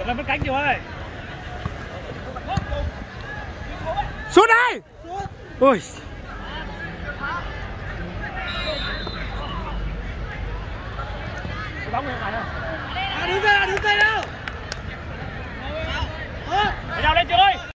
Được rồi, mất cánh nhiều ơi. Sút đây. Ôi. Bóng lên này thôi. Đứng dậy đâu. Phải nào lên Trường ơi.